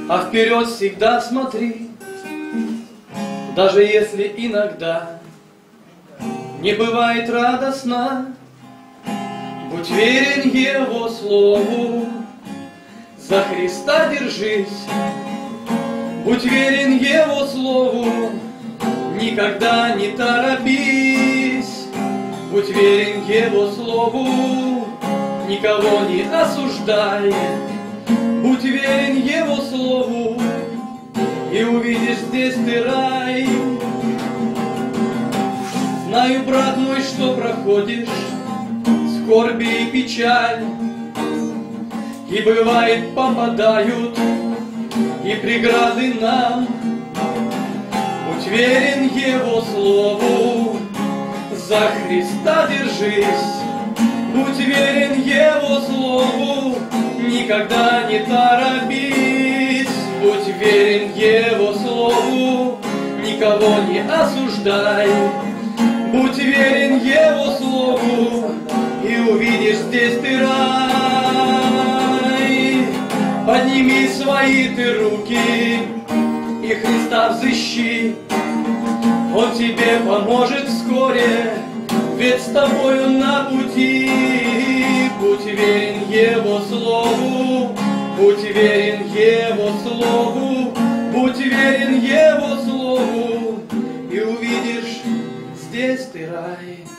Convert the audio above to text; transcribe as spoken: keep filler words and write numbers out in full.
А вперед всегда смотри, даже если иногда не бывает радостно. Будь верен Его слову, за Христа держись. Будь верен Его слову, никогда не торопись. Будь верен Его слову, никого не осуждай. Будь верен Его слову, и увидишь здесь ты рай. Знаю, брат мой, что проходишь скорби и печаль, и бывает попадают и преграды нам. Будь верен Его слову, за Христа держись. Будь верен Его слову, никогда не торопись. Будь верен Его слову, никого не осуждай. Будь верен Его слову, и увидишь здесь ты рай. Подними свои ты руки и Христа взыщи. Он тебе поможет вскоре, ведь с тобою на пути. Будь верен Его слову, будь верен Его слову, будь верен Его слову, и увидишь здесь ты рай.